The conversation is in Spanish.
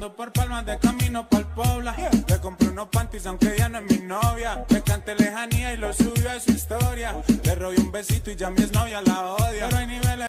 Pasando por Palmas de camino pa'l Pobla. Le compré unos panties aunque ya no es mi novia. Le canté lejanía y lo subió a su historia. Le robé un besito y ya mi exnovia la odia. Pero hay niveles